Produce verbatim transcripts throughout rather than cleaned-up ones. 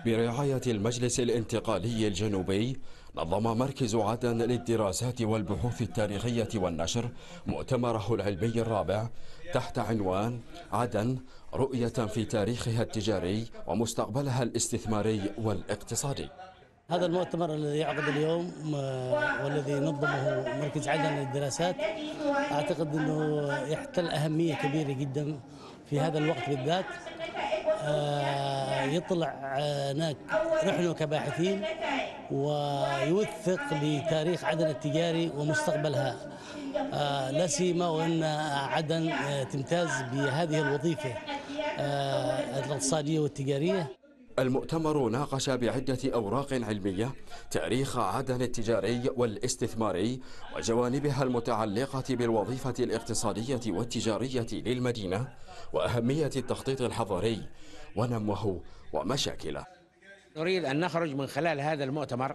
برعاية المجلس الانتقالي الجنوبي، نظم مركز عدن للدراسات والبحوث التاريخية والنشر مؤتمره العلمي الرابع تحت عنوان عدن رؤية في تاريخها التجاري ومستقبلها الاستثماري والاقتصادي. هذا المؤتمر الذي يعقد اليوم والذي نظمه مركز عدن للدراسات أعتقد أنه يحتل أهمية كبيرة جدا في هذا الوقت بالذات. يطلع هناك نحن كباحثين ويوثق لتاريخ عدن التجاري ومستقبلها، لا سيما وأن عدن تمتاز بهذه الوظيفة الاقتصادية والتجارية. المؤتمر ناقش بعدة أوراق علمية تاريخ عدن التجاري والاستثماري وجوانبها المتعلقة بالوظيفة الاقتصادية والتجارية للمدينة وأهمية التخطيط الحضري ونموه ومشاكله. نريد أن نخرج من خلال هذا المؤتمر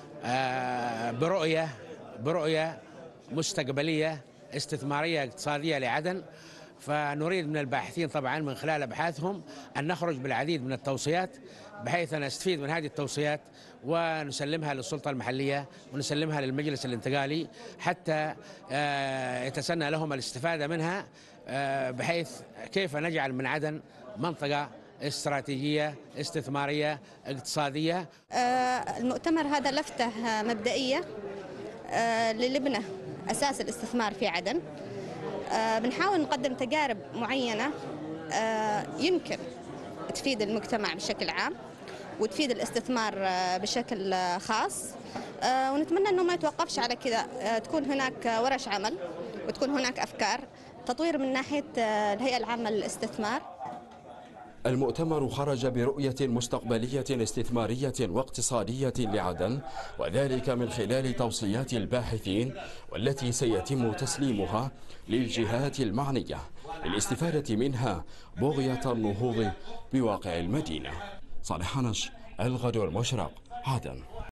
برؤية برؤية مستقبلية استثمارية اقتصادية لعدن. فنريد من الباحثين طبعا من خلال أبحاثهم أن نخرج بالعديد من التوصيات بحيث نستفيد من هذه التوصيات ونسلمها للسلطة المحلية ونسلمها للمجلس الانتقالي حتى يتسنى لهم الاستفادة منها، بحيث كيف نجعل من عدن منطقة استراتيجية استثمارية اقتصادية. المؤتمر هذا لفتة مبدئية للبنة أساس الاستثمار في عدن. بنحاول نقدم تجارب معينة يمكن تفيد المجتمع بشكل عام وتفيد الاستثمار بشكل خاص، ونتمنى أنه ما يتوقفش على كذا، تكون هناك ورش عمل وتكون هناك أفكار تطوير من ناحية الهيئة العامة للاستثمار. المؤتمر خرج برؤية مستقبلية استثمارية واقتصادية لعدن، وذلك من خلال توصيات الباحثين والتي سيتم تسليمها للجهات المعنية للاستفادة منها بغية النهوض بواقع المدينة. صالح حنش، الغد المشرق، عدن.